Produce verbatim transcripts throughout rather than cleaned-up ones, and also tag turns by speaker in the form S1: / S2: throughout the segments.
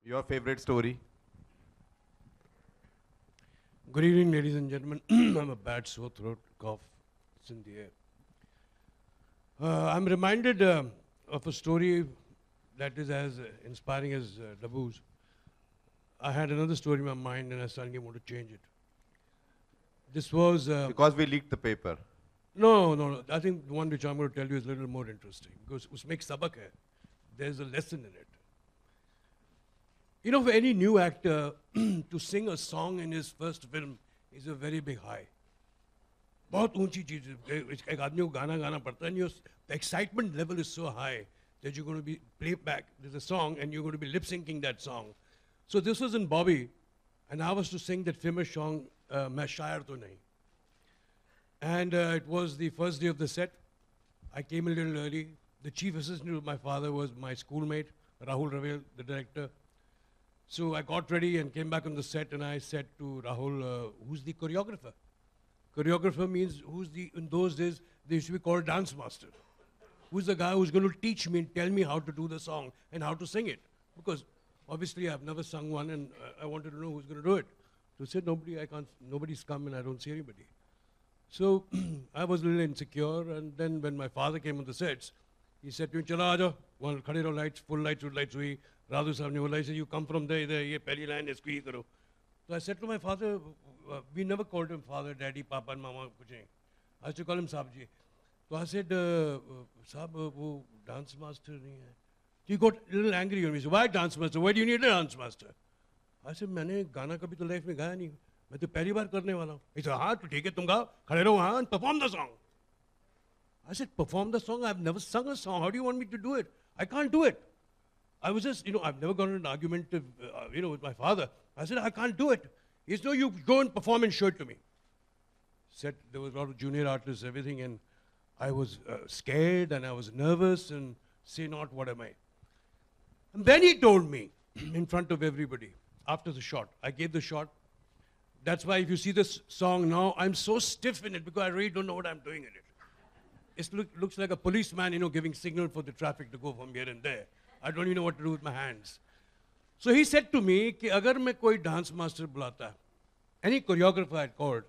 S1: Your favorite story?
S2: Good evening, ladies and gentlemen. I'm a bad sore throat, cough. It's in the air. Uh, I'm reminded uh, of a story that is as uh, inspiring as uh, Dabu's. I had another story in my mind and I suddenly want to change it. This was... Uh,
S1: Because we leaked the paper.
S2: no, no, no. I think the one which I'm going to tell you is a little more interesting because usme ek sabak hai. There's a lesson in it. You know, for any new actor to sing a song in his first film is a very big high. बहुत ऊंची चीज है एक आदमी को गाना गाना पड़ता है and the excitement level is so high that you're going to be play back there's a song and you're going to be lip syncing that song. So this was in Bobby and I was to sing that famous song uh, मैं शायर तो नहीं. And uh, it was the first day of the set. I came a little early. The chief assistant of my father was my schoolmate Rahul Ravel, the director. So I got ready and came back on the set and I said to Rahul, uh, who's the choreographer? Choreographer means who's the, in those days, they used to be called dance master. Who's the guy who's going to teach me and tell me how to do the song and how to sing it? Because obviously I've never sung one and uh, I wanted to know who's going to do it. So I said, nobody, I can't, nobody's come and I don't see anybody. So I was a little insecure and then when my father came on the sets, he said to me, Chala aaja, one khade raho lights, full lights, full lights hui. Radhu sahab ne bola, he said, you come from there, there, ye pehli line, isko hi karo. So I said to my father, uh, we never called him father, daddy, papa and mama, kuch nahi. I used to call him Saab ji. So I said, uh, uh, Saab, uh, wo dance master nahi hai. He got a little angry on me. He said, why dance master? Why do you need a dance master? I said, मैंने गाना कभी तो life में गाया नहीं. मैं तो पहली बार करने वाला हूँ. He said, हाँ, तो ठीक है, तुम गाओ, खड़े रहो वहाँ and perform the song. I said, perform the song? I've never sung a song. How do you want me to do it? I can't do it. I was just, you know, I've never gotten an argument, uh, you know, with my father. I said, I can't do it. He said, no, you go and perform and show it to me. Said there was a lot of junior artists, everything, and I was uh, scared and I was nervous and say not, what am I? And then he told me in front of everybody, after the shot, I gave the shot. That's why if you see this song now, I'm so stiff in it because I really don't know what I'm doing in it. It look, looks like a policeman, you know, giving signal for the traffic to go from here and there. I don't even know what to do with my hands. So he said to me, कि अगर मैं कोई dance master बुलाता, any choreographer I'd called,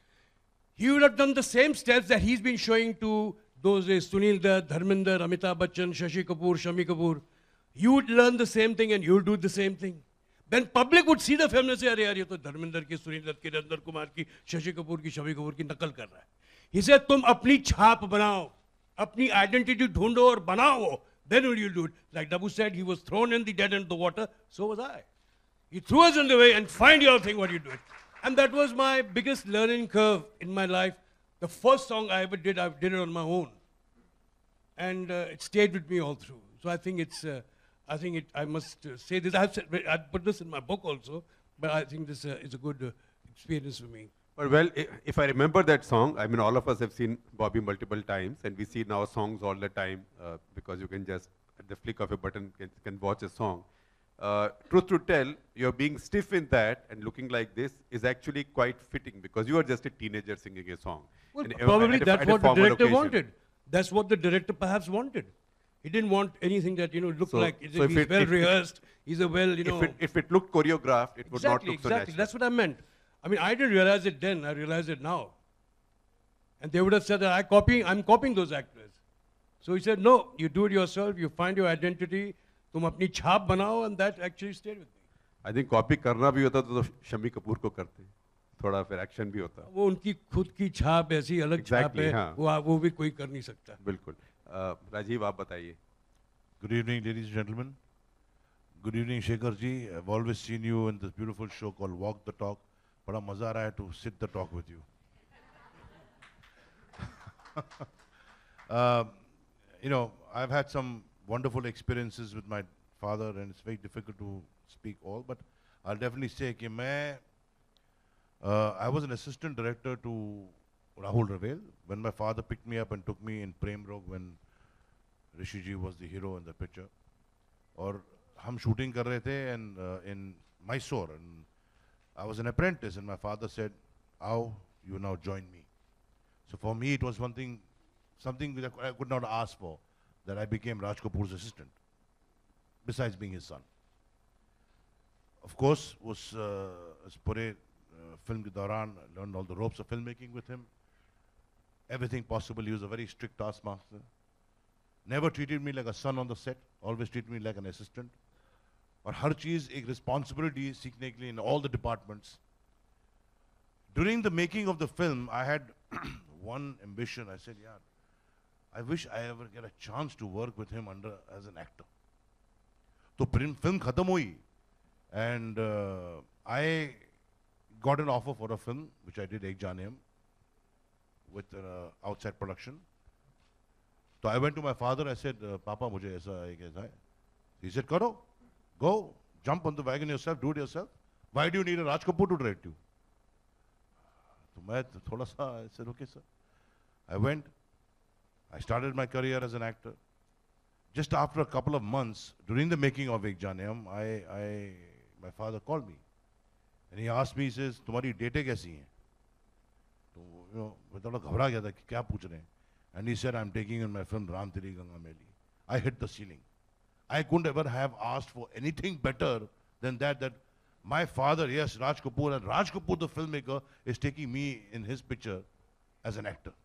S2: he would have done the same steps that he's been showing to those days, Sunil Dutt, Dharmender, Amitabh Bachchan, Shashi Kapoor, Shami Kapoor. You would learn the same thing and you would do the same thing. Then public would see the film and say, अरे यार ये तो धर्मेंद्र की, सुनील दत्त की, नरेंद्र कुमार की, शशि कपूर की, शमी कपूर की नकल कर रहा है. He said, तुम अपनी छाप बनाओ, अपनी identity ढूंढो और बनाओ. Then will you do it? Like Dabu said, he was thrown in the dead end of the water, so was I. He threw us in the way and find your thing what you do it. And that was my biggest learning curve in my life. The first song I ever did, I did it on my own. And uh, it stayed with me all through. So I think it's, uh, I think it, I must uh, say this, I've said, I put this in my book also, but I think this uh, is a good uh, experience for me.
S1: But well, if I remember that song, I mean, all of us have seen Bobby multiple times, and we see now songs all the time uh, because you can just, at the flick of a button, can, can watch a song. Uh, truth to tell, you're being stiff in that and looking like this is actually quite fitting because you are just a teenager singing a song.
S2: Well,
S1: and
S2: probably
S1: a,
S2: that's what the director
S1: occasion.
S2: wanted. That's what the director perhaps wanted. He didn't want anything that, you know, looked
S1: so,
S2: like
S1: so
S2: he's
S1: it,
S2: well
S1: if,
S2: rehearsed, he's a well, you know.
S1: If it, if it looked choreographed, it would
S2: exactly,
S1: not look so
S2: exactly.
S1: natural.
S2: That's what I meant. I mean, I didn't realize it then, I realize it now. And they would have said that I copy, I'm copying those actors. So he said, no, you do it yourself, you find your identity, तुम अपनी छाप बनाओ, and that actually stayed with me.
S1: I think copy करना भी होता तो शमी कपूर को करते, थोड़ा फिर action भी होता.
S2: वो उनकी खुद की छाप ऐसी अलग
S1: exactly,
S2: छाप है,
S1: हाँ.
S2: वो वो भी कोई कर नहीं सकता.
S1: बिल्कुल. uh, राजीव आप बताइए.
S3: Good evening, ladies and gentlemen. Good evening, Shekhar ji. I've always seen you in this beautiful show called Walk the Talk. बड़ा मजा आ रहा है to sit the talk with you. uh, you know, I've had some wonderful experiences with my father, and it's very difficult to speak all, but I'll definitely say कि मैं, uh, I was an assistant director to Rahul Ravel when my father picked me up and took me in Prem Rog when Rishi ji was the hero in the picture. और हम shooting कर रहे थे and uh, in Mysore, and I was an apprentice, and my father said, "How you now join me?" So for me, it was one thing, something that I could not ask for, that I became Raj Kapoor's assistant, besides being his son. of course, was uh, इस पूरे uh, film के दौरान learned all the ropes of filmmaking with him. Everything possible. He was a very strict taskmaster. Never treated me like a son on the set. Always treated me like an assistant. और हर चीज़ एक responsibility सीखने के लिए in all the departments. During the making of the film, I had one ambition. I said, yeah, I wish I ever get a chance to work with him under as an actor. तो film खत्म हुई, and uh, I got an offer for a film which I did Ek Jane Hum with uh, outside production. So I went to my father. I said, uh, Papa, मुझे ऐसा एक ऐसा है. He said, करो, go, jump on the wagon yourself, do it yourself. Why do you need a Raj Kapoor to direct you? So मैं थोड़ा सा, I said, okay, sir. I went. I started my career as an actor. Just after a couple of months, during the making of Ek Jane Hum, I, I, my father called me, and he asked me, he says, तुम्हारी डेटें कैसी हैं? तो you know, मैं थोड़ा घबरा गया था कि क्या पूछ रहे हैं. And he said, I'm taking in my film Ram Teri Ganga Meli. I hit the ceiling. I couldn't ever have asked for anything better than that, that my father, yes, Raj Kapoor, and Raj Kapoor, the filmmaker, is taking me in his picture as an actor.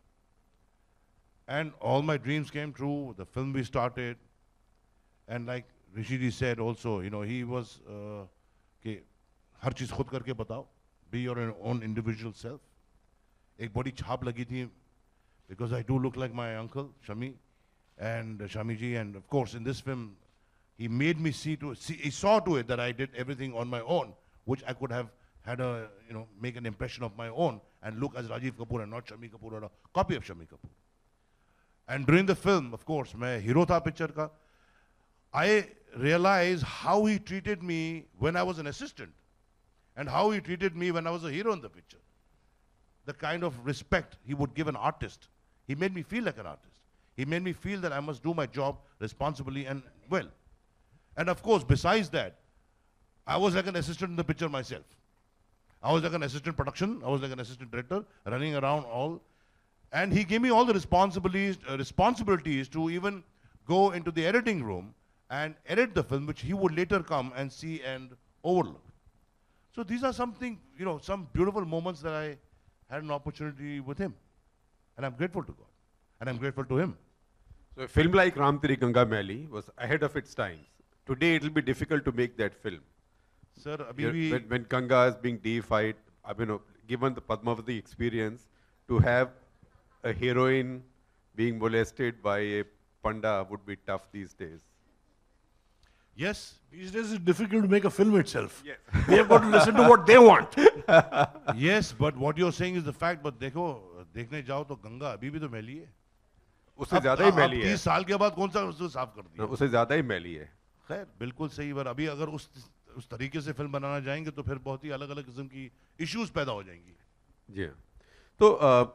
S3: And all my dreams came true. The film we started. And like Rishiji said also, you know, he was, uh, कि हर चीज़ खुद करके बताओ. Be your own individual self. एक बड़ी छाप लगी थी, because I do look like my uncle, Shami, and uh, Shami ji, and of course in this film, he made me see to, see, he saw to it that I did everything on my own, which I could have had a, you know, make an impression of my own and look as Rajiv Kapoor and not Shami Kapoor or a copy of Shami Kapoor. And during the film, of course, मैं hero था picture का. I realized how he treated me when I was an assistant, and how he treated me when I was a hero in the picture. The kind of respect he would give an artist. He made me feel like an artist. He made me feel that I must do my job responsibly and well. And of course, besides that, I was like an assistant in the picture myself. I was like an assistant production. I was like an assistant director, running around all. And he gave me all the responsibilities, uh, responsibilities to even go into the editing room and edit the film, which he would later come and see and overlook. So these are something, you know, some beautiful moments that I had an opportunity with him. And I'm grateful to God. And I'm grateful to him.
S1: So a film like Ram Teri Ganga Meli was ahead of its times. Today it will be difficult to make that film.
S3: Sir, abhi
S1: You're-
S3: bhi-
S1: when, when Ganga is being deified, I mean, know, given the Padmavati experience, to have a heroine being molested by a panda would be tough these days.
S3: yes,
S4: These days it's difficult to make a film itself.
S1: Yes.
S4: We have got to listen to what they want.
S3: yes, but what you're saying is the fact. But देखो, देखने जाओ तो गंगा अभी भी तो मैली है.
S1: उससे
S3: अब-
S1: ज्यादा ही
S3: अब
S1: मैली है.
S3: तीस साल के बाद कौन सा उसको साफ कर दिया?
S1: No, उससे ज्यादा ही मैली है.
S3: खैर, बिल्कुल सही. बार अभी अगर उस उस तरीके से फिल्म बनाना जाएंगे तो फिर बहुत ही अलग-अलग किस्म की इश्यूज पैदा हो जाएंगी.
S1: जी हाँ. तो अ,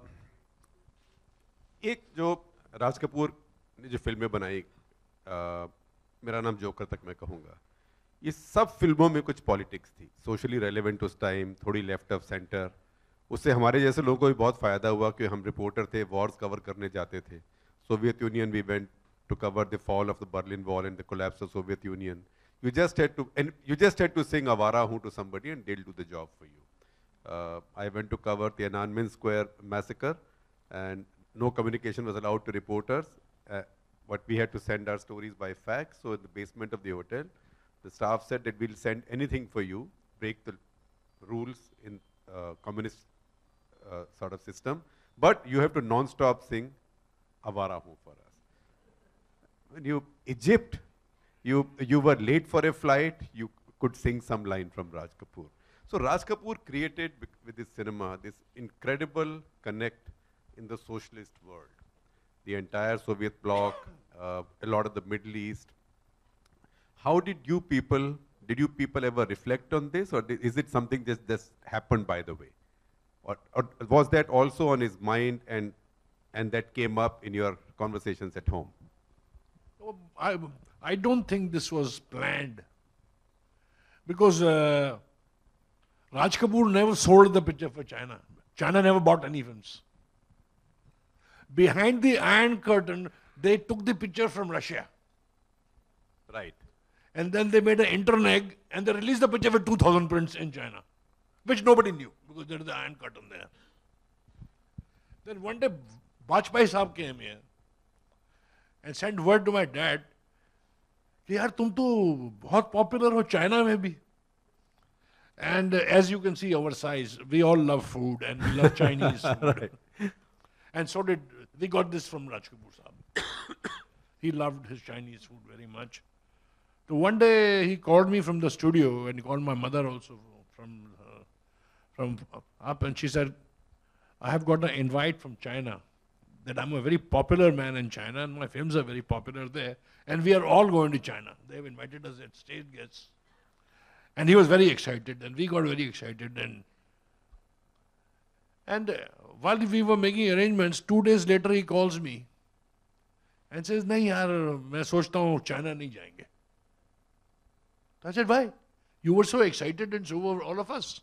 S1: एक जो राज कपूर ने जो फिल्में बनाई, अ, मेरा नाम जोकर तक मैं कहूँगा, ये सब फिल्मों में कुछ पॉलिटिक्स थी, सोशली रेलेवेंट उस टाइम, थोड़ी लेफ्ट ऑफ सेंटर. उससे हमारे जैसे लोगों को भी बहुत फ़ायदा हुआ कि हम रिपोर्टर थे, वॉर्स कवर करने जाते थे. Soviet Union we went to cover the fall of the Berlin Wall and the collapse of Soviet Union. You just had to, and you just had to sing Avara Hu to somebody and they'll do the job for you. Uh, I went to cover the Tiananmen Square massacre, and no communication was allowed to reporters, uh, but we had to send our stories by fax. So in the basement of the hotel, the staff said that we'll send anything for you, break the rules in uh, communist uh, sort of system, but you have to non-stop sing Avara Hu for us. When you, Egypt, you, you were late for a flight, you could sing some line from Raj Kapoor. So Raj Kapoor created with his cinema this incredible connect in the socialist world. The entire Soviet bloc, uh, a lot of the Middle East. How did you people, did you people ever reflect on this, or did, is it something that just happened by the way? Or, or was that also on his mind, and, and that came up in your conversations at home?
S4: Oh, I, I don't think this was planned. Because uh, Raj Kapoor never sold the picture for China. China never bought any films. Behind the Iron Curtain, they took the picture from Russia.
S1: Right.
S4: And then they made an intern and they released the picture with two thousand prints in China, which nobody knew because there is the iron curtain there. Then one day, Bajpayee Saab came here and sent word to my dad, कि यार तुम तो बहुत popular हो China में भी. And uh, as you can see our size, we all love food and we love Chinese food.
S1: Right.
S4: And so did, we got this from Raj Kapoor Saab. He loved his Chinese food very much. So one day he called me from the studio and he called my mother also from, uh, from up and she said, I have got an invite from China that I'm a very popular man in China and my films are very popular there and we are all going to China. They have invited us as state guests. And he was very excited and we got very excited and and uh, while we were making arrangements, two days later he calls me and says, नहीं यार मैं सोचता हूँ China नहीं जाएंगे. I said, why? You were so excited and so were all of us.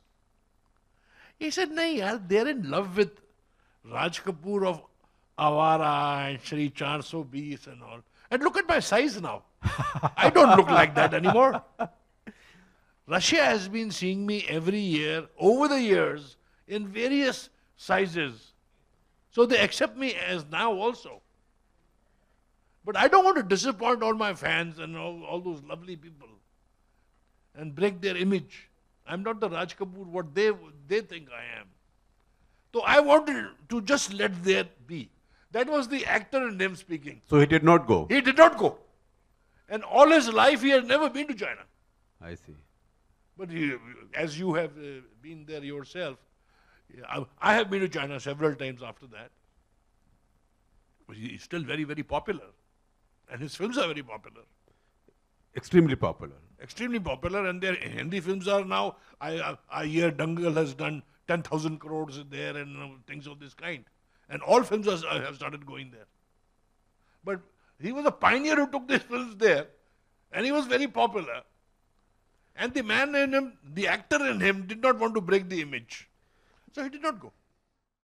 S4: He said, nahi yaar, they're in love with Raj Kapoor of Avara and Shri four hundred twenty and all. And look at my size now. I don't look like that anymore. Russia has been seeing me every year, over the years, in various sizes. So they accept me as now also. But I don't want to disappoint all my fans and all, all those lovely people and break their image. I'm not the Raj Kapoor what they they think I am. So I wanted to just let that be. That was the actor in him speaking.
S1: So he did not go.
S4: He did not go. And all his life he had never been to China.
S1: I see.
S4: But he, as you have uh, been there yourself, I, I have been to China several times after that. But he is still very, very popular. And his films are very popular.
S1: Extremely popular.
S4: Extremely popular, and their Hindi films are now, I, I, I hear Dangal has done ten thousand crores there and uh, things of this kind. And all films are, have started going there. But he was a pioneer who took these films there, and he was very popular. And the man in him, the actor in him, did not want to break the image. So he did not go.